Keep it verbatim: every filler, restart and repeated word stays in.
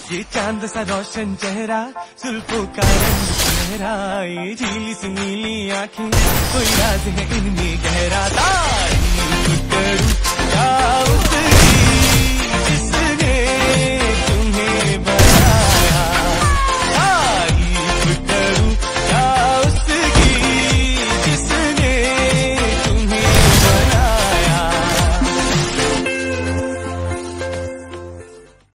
ये चांद सा रोशन चेहरा, जुल्फों का रंग सुनहरा, ये झीली सी नीली आंखें, कोई राज है इनमें गहरा। तारीफ करूं क्या